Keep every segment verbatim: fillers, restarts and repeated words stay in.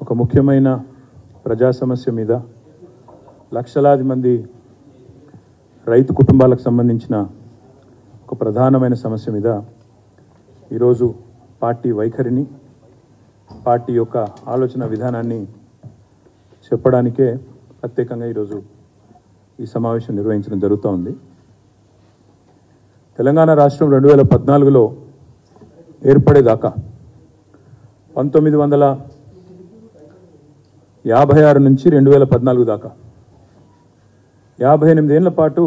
ఒక ముఖ్యమైన ప్రజా సమస్య మీద లక్షలాది మంది రైతు కుటుంబాలకు సంబంధించిన ఒక ప్రధానమైన సమస్య మీద ఈరోజు పార్టీ వైఖరిని పార్టీ యొక్క ఆలోచన విధానాన్ని చెప్పడానికే ప్రత్యేకంగా ఈరోజు ఈ సమావేశం నిర్వహించడం జరుగుతూ ఉంది. తెలంగాణ రాష్ట్రం రెండు వేల పద్నాలుగులో ఏర్పడేదాకా పంతొమ్మిది వందల యాభై ఆరు నుంచి రెండు వేల పద్నాలుగు దాకా యాభై ఎనిమిది ఏళ్ల పాటు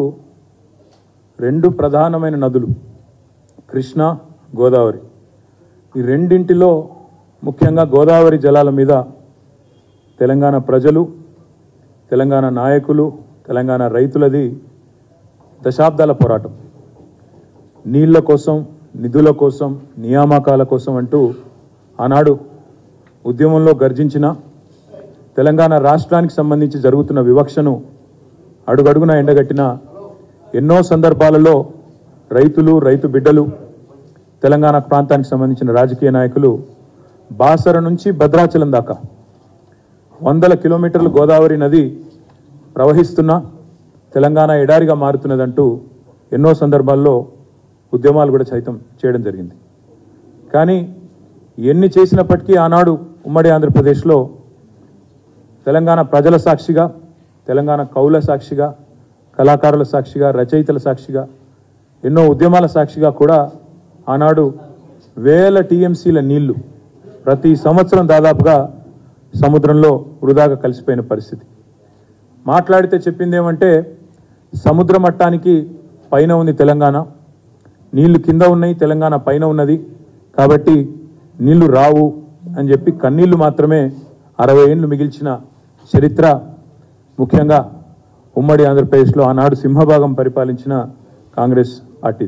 రెండు ప్రధానమైన నదులు కృష్ణా గోదావరి, ఈ రెండింటిలో ముఖ్యంగా గోదావరి జలాల మీద తెలంగాణ ప్రజలు, తెలంగాణ నాయకులు, తెలంగాణ రైతులది దశాబ్దాల పోరాటం. నీళ్ల కోసం, నిధుల కోసం, నియామకాల కోసం అంటూ ఆనాడు ఉద్యమంలో గర్జించిన తెలంగాణ రాష్ట్రానికి సంబంధించి జరుగుతున్న వివక్షను అడుగడుగున ఎండగట్టిన ఎన్నో సందర్భాలలో రైతులు, రైతు బిడ్డలు, తెలంగాణ ప్రాంతానికి సంబంధించిన రాజకీయ నాయకులు బాసర నుంచి భద్రాచలం దాకా వందల కిలోమీటర్లు గోదావరి నది ప్రవహిస్తున్న తెలంగాణ ఎడారిగా మారుతున్నదంటూ ఎన్నో సందర్భాల్లో ఉద్యమాలు కూడా సైతం చేయడం జరిగింది. కానీ ఎన్ని చేసినప్పటికీ ఆనాడు ఉమ్మడి ఆంధ్రప్రదేశ్లో తెలంగాణ ప్రజల సాక్షిగా, తెలంగాణ కవుల సాక్షిగా, కళాకారుల సాక్షిగా, రచయితల సాక్షిగా, ఎన్నో ఉద్యమాల సాక్షిగా కూడా ఆనాడు వేల టీఎంసీల నీళ్లు ప్రతి సంవత్సరం దాదాపుగా సముద్రంలో వృధాగా కలిసిపోయిన పరిస్థితి. మాట్లాడితే చెప్పింది ఏమంటే సముద్ర మట్టానికి పైన ఉంది తెలంగాణ, నీళ్లు కింద ఉన్నాయి, తెలంగాణ పైన ఉన్నది, కాబట్టి నీళ్లు రావు అని చెప్పి కన్నీళ్లు మాత్రమే అరవై ఏళ్ళు మిగిల్చిన చరిత్ర ముఖ్యంగా ఉమ్మడి ఆంధ్రప్రదేశ్లో ఆనాడు సింహభాగం పరిపాలించిన కాంగ్రెస్ పార్టీ.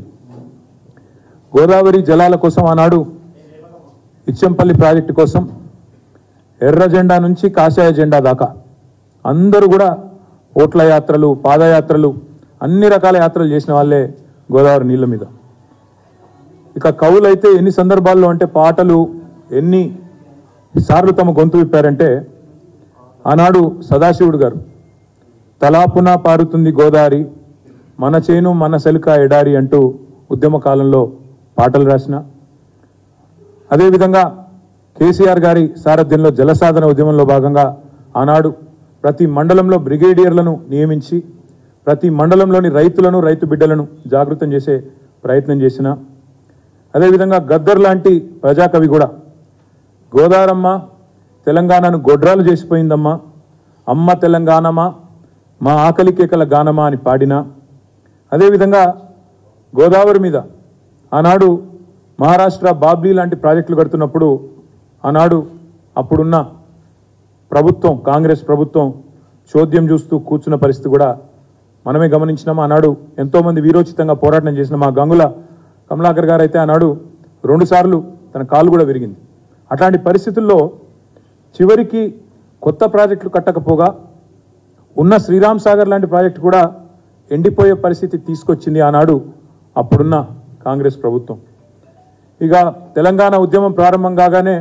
గోదావరి జలాల కోసం ఆనాడు ఇచ్చంపల్లి ప్రాజెక్టు కోసం ఎర్ర జెండా నుంచి కాషాయ జెండా దాకా అందరూ కూడా ఓట్ల యాత్రలు, పాదయాత్రలు, అన్ని రకాల యాత్రలు చేసిన వాళ్ళే గోదావరి నీళ్ళ మీద. ఇక కవులైతే ఎన్ని సందర్భాల్లో అంటే పాటలు ఎన్ని సార్లు తమ గొంతు విప్పారంటే ఆనాడు సదాశివుడు గారు తలాపున పారుతుంది గోదావరి, మన చేను మన సెలుక ఎడారి అంటూ ఉద్యమ కాలంలో పాటలు రాసిన, అదేవిధంగా కేసీఆర్ గారి సారథ్యంలో జలసాధన ఉద్యమంలో భాగంగా ఆనాడు ప్రతి మండలంలో బ్రిగేడియర్లను నియమించి ప్రతి మండలంలోని రైతులను, రైతు బిడ్డలను జాగృతం చేసే ప్రయత్నం చేసిన, అదేవిధంగా గద్దర్ లాంటి ప్రజాకవి కూడా గోదారమ్మ తెలంగాణను గొడ్రాలు చేసిపోయిందమ్మా, అమ్మ తెలంగాణమా మా ఆకలి కేకల గానమా అని పాడిన, అదేవిధంగా గోదావరి మీద ఆనాడు మహారాష్ట్ర బాబ్లీ లాంటి ప్రాజెక్టులు కడుతున్నప్పుడు ఆనాడు అప్పుడున్న ప్రభుత్వం, కాంగ్రెస్ ప్రభుత్వం చోద్యం చూస్తూ కూర్చున్న పరిస్థితి కూడా మనమే గమనించినాం. ఆనాడు ఎంతోమంది వీరోచితంగా పోరాటం చేసిన మా గంగుల కమలాకర్ గారు అయితే ఆనాడు రెండుసార్లు తన కాలు కూడా విరిగింది. అట్లాంటి పరిస్థితుల్లో చివరికి కొత్త ప్రాజెక్టులు కట్టకపోగా ఉన్న శ్రీరామ్ సాగర్ లాంటి ప్రాజెక్టు కూడా ఎండిపోయే పరిస్థితి తీసుకొచ్చింది ఆనాడు అప్పుడున్న కాంగ్రెస్ ప్రభుత్వం. ఇక తెలంగాణ ఉద్యమం ప్రారంభం కాగానే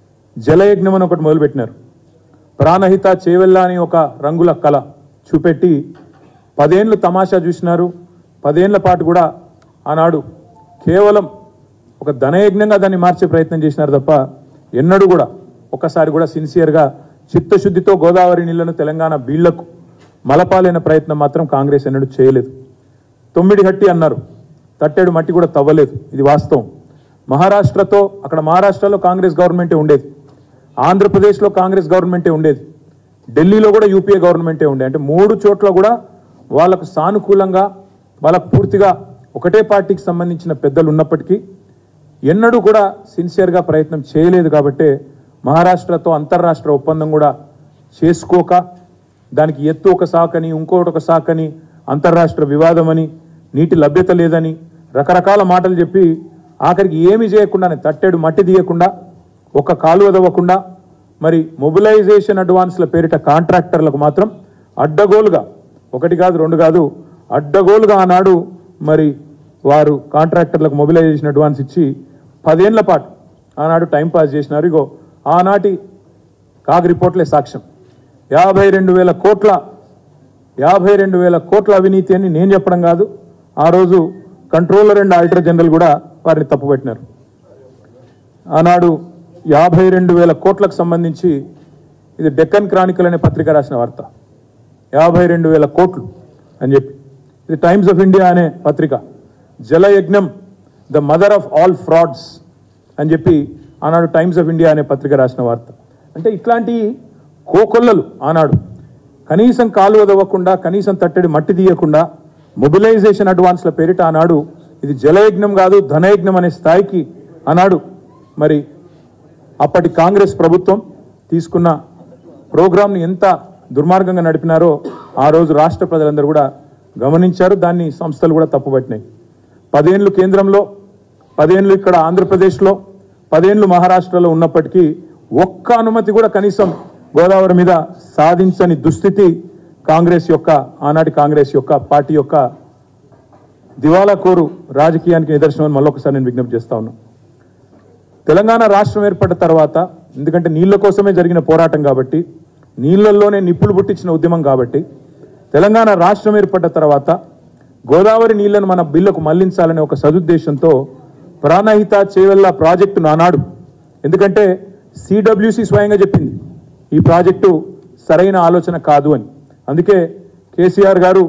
జలయజ్ఞం అని ఒకటి మొదలుపెట్టినారు. ప్రాణహిత చేవెళ్ళ అని ఒక రంగుల కళ చూపెట్టి పదేళ్ళు తమాషా చూసినారు. పదేళ్ల పాటు కూడా ఆనాడు కేవలం ఒక ధనయజ్ఞంగా దాన్ని మార్చే ప్రయత్నం చేసినారు తప్ప ఎన్నడూ కూడా ఒక్కసారి కూడా సిన్సియర్గా చిత్తశుద్ధితో గోదావరి నీళ్లను తెలంగాణ బీళ్లకు మలపాలైన ప్రయత్నం మాత్రం కాంగ్రెస్ ఎన్నడూ చేయలేదు. తొమ్మిది హట్టి అన్నారు, తట్టేడు మట్టి కూడా తవ్వలేదు, ఇది వాస్తవం. మహారాష్ట్రతో అక్కడ మహారాష్ట్రలో కాంగ్రెస్ గవర్నమెంటే ఉండేది, ఆంధ్రప్రదేశ్లో కాంగ్రెస్ గవర్నమెంటే ఉండేది, ఢిల్లీలో కూడా యూపీఏ గవర్నమెంటే ఉండేది. అంటే మూడు చోట్ల కూడా వాళ్ళకు సానుకూలంగా వాళ్ళకు పూర్తిగా ఒకటే పార్టీకి సంబంధించిన పెద్దలు ఉన్నప్పటికీ ఎన్నడూ కూడా సిన్సియర్గా ప్రయత్నం చేయలేదు. కాబట్టి మహారాష్ట్రతో అంతర్రాష్ట్ర ఒప్పందం కూడా చేసుకోక దానికి ఎత్తు ఒక సాకని, ఇంకోటి ఒక సాకని, అంతర్రాష్ట్ర వివాదమని, నీటి లభ్యత లేదని రకరకాల మాటలు చెప్పి ఆఖరికి ఏమీ చేయకుండానే తట్టేడు మట్టి తీయకుండా, ఒక కాలువ దవ్వకుండా, మరి మొబిలైజేషన్ అడ్వాన్స్ల పేరిట కాంట్రాక్టర్లకు మాత్రం అడ్డగోలుగా, ఒకటి కాదు రెండు కాదు, అడ్డగోలుగా ఆనాడు మరి వారు కాంట్రాక్టర్లకు మొబిలైజేషన్ అడ్వాన్స్ ఇచ్చి పదేళ్ల పాటు ఆనాడు టైం పాస్ చేసినారు. ఇగో ఆనాటి కాగ్ రిపోర్ట్లే సాక్ష్యం. యాభై రెండు వేల కోట్ల యాభై రెండు వేల కోట్ల అవినీతి అని నేను చెప్పడం కాదు, ఆ రోజు కంట్రోలర్ అండ్ ఆడిటర్ జనరల్ కూడా వారిని తప్పుపట్టినారు. ఆనాడు యాభై రెండు వేల కోట్లకు సంబంధించి ఇది డెక్కన్ క్రానికల్ అనే పత్రిక రాసిన వార్త. యాభై రెండు వేల కోట్లు అని చెప్పి, ఇది టైమ్స్ ఆఫ్ ఇండియా అనే పత్రిక జలయజ్ఞం the mother of all frauds అని చెప్పి ఆనాడు టైమ్స్ ఆఫ్ ఇండియా అనే పత్రిక రాసిన వార్త. అంటే ఇట్లాంటి కోకొల్లలు ఆనాడు కనీసం కాలు వదవకుండా, కనీసం తట్టడి మట్టి తీయకుండా మొబిలైజేషన్ అడ్వాన్స్ల పేరిట ఆనాడు ఇది జలయజ్ఞం కాదు ధనయజ్ఞం అనే స్థాయికి ఆనాడు మరి అప్పటి కాంగ్రెస్ ప్రభుత్వం తీసుకున్న ప్రోగ్రాంని ఎంత దుర్మార్గంగా నడిపినారో ఆ రోజు రాష్ట్ర ప్రజలందరూ కూడా గమనించారు. దాన్ని సంస్థలు కూడా తప్పుపట్టినాయి. పదేళ్ళు కేంద్రంలో, పదేళ్ళు ఇక్కడ ఆంధ్రప్రదేశ్లో, పదేళ్ళు మహారాష్ట్రలో ఉన్నప్పటికీ ఒక్క అనుమతి కూడా కనీసం గోదావరి మీద సాధించని దుస్థితి కాంగ్రెస్ యొక్క, ఆనాటి కాంగ్రెస్ యొక్క పార్టీ యొక్క దివాలా కోరు రాజకీయానికి నిదర్శనం మళ్ళొకసారి నేను విజ్ఞప్తి చేస్తా ఉన్నాను. తెలంగాణ రాష్ట్రం ఏర్పడిన తర్వాత, ఎందుకంటే నీళ్ల కోసమే జరిగిన పోరాటం కాబట్టి, నీళ్లలోనే నిప్పులు పుట్టించిన ఉద్యమం కాబట్టి, తెలంగాణ రాష్ట్రం ఏర్పడిన తర్వాత గోదావరి నీళ్లను మన బిల్లుకు మళ్లించాలనే ఒక సదుద్దేశంతో ప్రాణహిత చేవెళ్ల ప్రాజెక్టును ఆనాడు, ఎందుకంటే సిడబ్ల్యూసి స్వయంగా చెప్పింది ఈ ప్రాజెక్టు సరైన ఆలోచన కాదు అని. అందుకే కేసీఆర్ గారు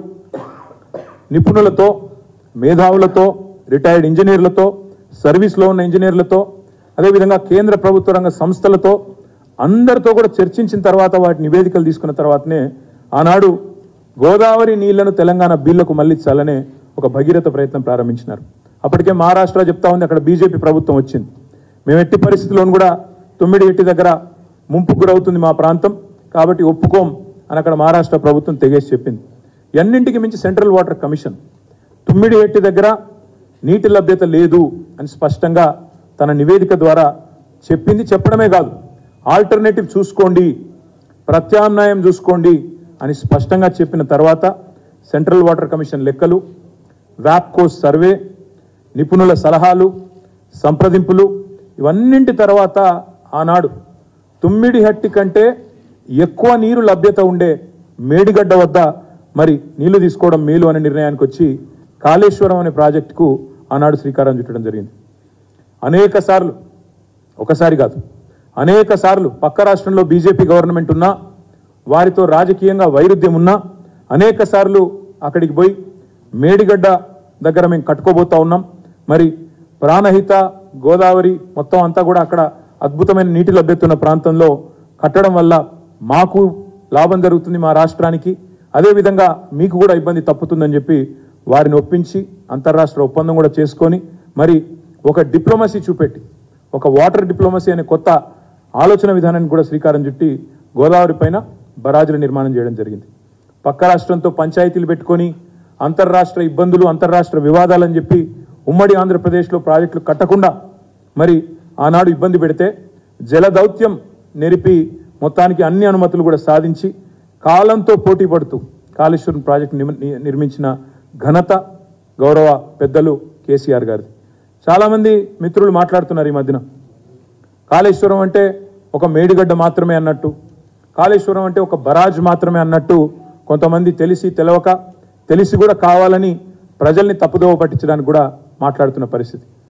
నిపుణులతో, మేధావులతో, రిటైర్డ్ ఇంజనీర్లతో, సర్వీస్లో ఉన్న ఇంజనీర్లతో, అదేవిధంగా కేంద్ర ప్రభుత్వ రంగ సంస్థలతో అందరితో కూడా చర్చించిన తర్వాత వాటి నివేదికలు తీసుకున్న తర్వాతనే ఆనాడు గోదావరి నీళ్లను తెలంగాణ బిల్లుకు మళ్లించాలనే ఒక భగీరథ ప్రయత్నం ప్రారంభించినారు. అప్పటికే మహారాష్ట్ర చెప్తా ఉంది, అక్కడ బీజేపీ ప్రభుత్వం వచ్చింది. మేము ఎట్టి పరిస్థితుల్లోనూ కూడా తొమ్మిది ఎట్టి దగ్గర ముంపుకు గురవుతుంది మా ప్రాంతం, కాబట్టి ఒప్పుకోం అని అక్కడ మహారాష్ట్ర ప్రభుత్వం తెగేసి చెప్పింది. ఎన్నింటికి మించి సెంట్రల్ వాటర్ కమిషన్ తుమ్మిడి ఎట్టి దగ్గర నీటి లభ్యత లేదు అని స్పష్టంగా తన నివేదిక ద్వారా చెప్పింది. చెప్పడమే కాదు, ఆల్టర్నేటివ్ చూసుకోండి, ప్రత్యామ్నాయం చూసుకోండి అని స్పష్టంగా చెప్పిన తర్వాత సెంట్రల్ వాటర్ కమిషన్ లెక్కలు, వ్యాప్కో సర్వే, నిపుణుల సలహాలు, సంప్రదింపులు, ఇవన్నింటి తర్వాత ఆనాడు తుమ్మిడి హట్టి కంటే ఎక్కువ నీరు లభ్యత ఉండే మేడిగడ్డ వద్ద మరి నీళ్లు తీసుకోవడం మేలు అనే నిర్ణయానికి వచ్చి కాళేశ్వరం అనే ప్రాజెక్టుకు ఆనాడు శ్రీకారం చుట్టడం జరిగింది. అనేక సార్లు, ఒకసారి కాదు అనేక సార్లు పక్క రాష్ట్రంలో బీజేపీ గవర్నమెంట్ ఉన్నా, వారితో రాజకీయంగా వైరుధ్యం ఉన్నా అనేక సార్లు అక్కడికి పోయి మేడిగడ్డ దగ్గర మేము కట్టుకోబోతా ఉన్నాం, మరి ప్రాణహిత గోదావరి మొత్తం అంతా కూడా అక్కడ అద్భుతమైన నీటి లభ్యత ఉన్న ప్రాంతంలో కట్టడం వల్ల మాకు లాభం జరుగుతుంది, మా రాష్ట్రానికి, అదేవిధంగా మీకు కూడా ఇబ్బంది తప్పుతుందని చెప్పి వారిని ఒప్పించి అంతర్రాష్ట్ర ఒప్పందం కూడా చేసుకొని మరి ఒక డిప్లొమసీ చూపెట్టి, ఒక వాటర్ డిప్లొమసీ అనే కొత్త ఆలోచన విధానాన్ని కూడా శ్రీకారం చుట్టి గోదావరి పైన బరాజుల నిర్మాణం చేయడం జరిగింది. పక్క రాష్ట్రంతో పంచాయతీలు పెట్టుకొని అంతర్రాష్ట్ర ఇబ్బందులు, అంతర్రాష్ట్ర వివాదాలని చెప్పి ఉమ్మడి ఆంధ్రప్రదేశ్లో ప్రాజెక్టులు కట్టకుండా మరి ఆనాడు ఇబ్బంది పెడితే జల దౌత్యం నెరిపి మొత్తానికి అన్ని అనుమతులు కూడా సాధించి కాలంతో పోటీ పడుతూ కాళేశ్వరం ప్రాజెక్టు నిర్మించిన ఘనత గౌరవ పెద్దలు కేసీఆర్ గారిది. చాలామంది మిత్రులు మాట్లాడుతున్నారు ఈ మధ్యన, కాళేశ్వరం అంటే ఒక మేడిగడ్డ మాత్రమే అన్నట్టు, కాళేశ్వరం అంటే ఒక బరాజ్ మాత్రమే అన్నట్టు కొంతమంది తెలిసి తెలవక, తెలిసి కూడా కావాలని ప్రజల్ని తప్పుదోవ పట్టించడానికి కూడా మాట్లాడుతున్న పరిస్థితి.